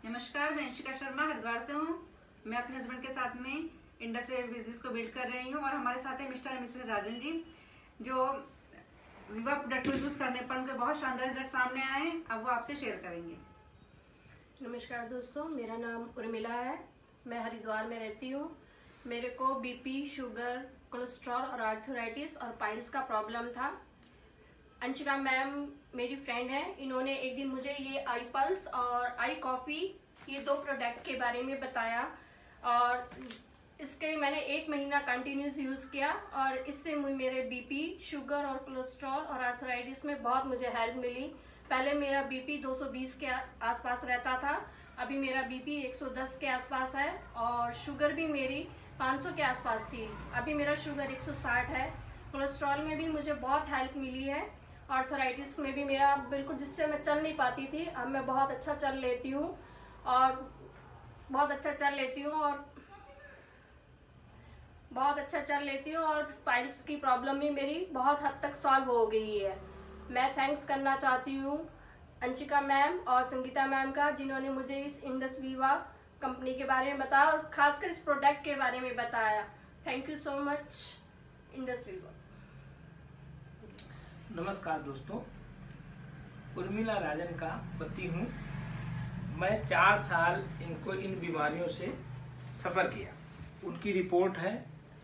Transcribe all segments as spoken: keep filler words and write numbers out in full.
नमस्कार, मैं अंशिका शर्मा हरिद्वार से हूँ। मैं अपने हस्बैंड के साथ में इंडस वेव बिजनेस को बिल्ड कर रही हूँ और हमारे साथ है mister and missus Rajan ji, जो विवा प्रोडक्ट को यूज करने पर उनके बहुत शानदार रिजल्ट सामने आए हैं। अब वो आपसे शेयर करेंगे। नमस्कार दोस्तों, मेरा नाम उर्मिला है। मैं हरिद्वार में रहती हूँ। मेरे को बीपी, शुगर, कोलेस्ट्रॉल और आर्थराइटिस और पाइल्स का प्रॉब्लम था। अंशिका मैम मेरी फ्रेंड है। इन्होंने एक दिन मुझे ये आई पल्स और आई कॉफ़ी ये दो प्रोडक्ट के बारे में बताया और इसके मैंने एक महीना कंटिन्यूस यूज़ किया और इससे मेरे बीपी, शुगर और कोलेस्ट्रॉल और आर्थराइटिस में बहुत मुझे हेल्प मिली। पहले मेरा बीपी दो सौ बीस के आसपास रहता था, अभी मेरा बीपी एक सौ दस के आसपास है और शुगर भी मेरी पाँच सौ के आसपास थी, अभी मेरा शुगर एक सौ साठ है। कोलेस्ट्रॉल में भी मुझे बहुत हेल्प मिली है। आर्थराइटिस में भी मेरा बिल्कुल, जिससे मैं चल नहीं पाती थी, अब मैं बहुत अच्छा चल लेती हूँ और बहुत अच्छा चल लेती हूँ और बहुत अच्छा चल लेती हूँ और पाइल्स की प्रॉब्लम भी मेरी बहुत हद तक सॉल्व हो गई है। मैं थैंक्स करना चाहती हूँ अंशिका मैम और संगीता मैम का, जिन्होंने मुझे इस इंडस वीवा कंपनी के बारे में बताया और खासकर इस प्रोडक्ट के बारे में बताया। Thank you so much Indus Viva. नमस्कार दोस्तों, उर्मिला राजन का पति हूँ। मैं चार साल इनको इन बीमारियों से सफ़र किया। उनकी रिपोर्ट है।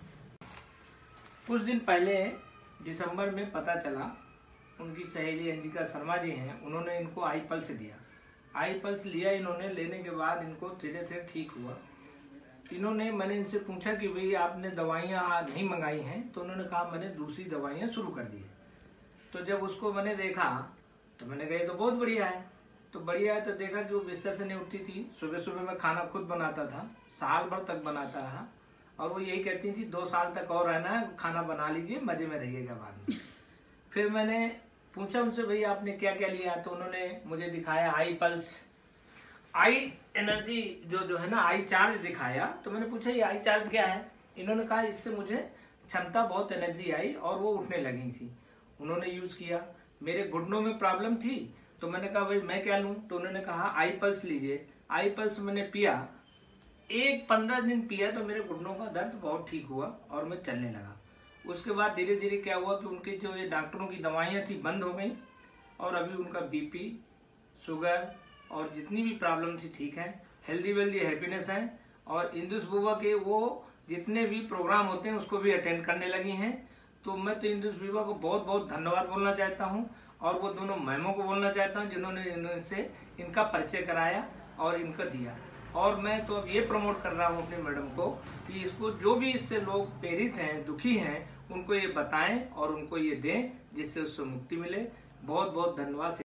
कुछ दिन पहले दिसंबर में पता चला, उनकी सहेली अंशिका शर्मा जी हैं, उन्होंने इनको आई पल्स दिया। आई पल्स लिया इन्होंने, लेने के बाद इनको धीरे धीरे ठीक हुआ। इन्होंने, मैंने इनसे पूछा कि भाई आपने दवाइयाँ नहीं मंगाई हैं, तो उन्होंने कहा मैंने दूसरी दवाइयाँ शुरू कर दी है। तो जब उसको मैंने देखा तो मैंने कहा ये तो बहुत बढ़िया है। तो बढ़िया है तो देखा कि वो बिस्तर से नहीं उठती थी। सुबह सुबह मैं खाना खुद बनाता था, साल भर तक बनाता रहा और वो यही कहती थी दो साल तक और रहना है, खाना बना लीजिए, मजे में रहिएगा बाद में। फिर मैंने पूछा उनसे भाई आपने क्या क्या लिया, तो उन्होंने मुझे दिखाया आई पल्स, आई एनर्जी जो जो है ना, आई चार्ज दिखाया। तो मैंने पूछा ये आई चार्ज क्या है। इन्होंने कहा इससे मुझे क्षमता, बहुत एनर्जी आई और वो उठने लगी थी। उन्होंने यूज किया। मेरे घुटनों में प्रॉब्लम थी तो मैंने कहा भाई मैं क्या लूं, तो उन्होंने कहा आई पल्स लीजिए। आई पल्स मैंने पिया, एक पंद्रह दिन पिया तो मेरे घुटनों का दर्द बहुत ठीक हुआ और मैं चलने लगा। उसके बाद धीरे धीरे क्या हुआ कि उनकी जो ये डॉक्टरों की दवाइयाँ थी बंद हो गई और अभी उनका बीपी, शुगर और जितनी भी प्रॉब्लम थी ठीक है, हेल्दी वेल्दी हैप्पीनेस है और इंदुस बुआ के वो जितने भी प्रोग्राम होते हैं उसको भी अटेंड करने लगी हैं। तो मैं तो इंदुस बुआ को बहुत बहुत धन्यवाद बोलना चाहता हूँ और वो दोनों मैमों को बोलना चाहता हूँ जिन्होंने इनसे इनका परिचय कराया और इनका दिया। और मैं तो अब ये प्रमोट कर रहा हूँ अपने मैडम को कि इसको जो भी इससे लोग प्रेरित हैं, दुखी हैं, उनको ये बताएं और उनको ये दें जिससे उससे मुक्ति मिले। बहुत बहुत धन्यवाद।